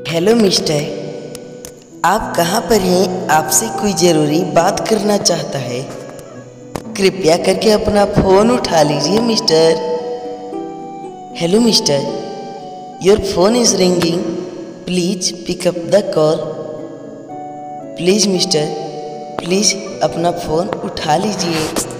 Hello mister, आप कहाँ पर हैं? आपसे कोई ज़रूरी बात करना चाहता है। कृपया करके अपना फ़ोन उठा लीजिए mister. Hello mister, your phone is ringing, please pick up the call. Please mister, please अपना फ़ोन उठा लीजिए।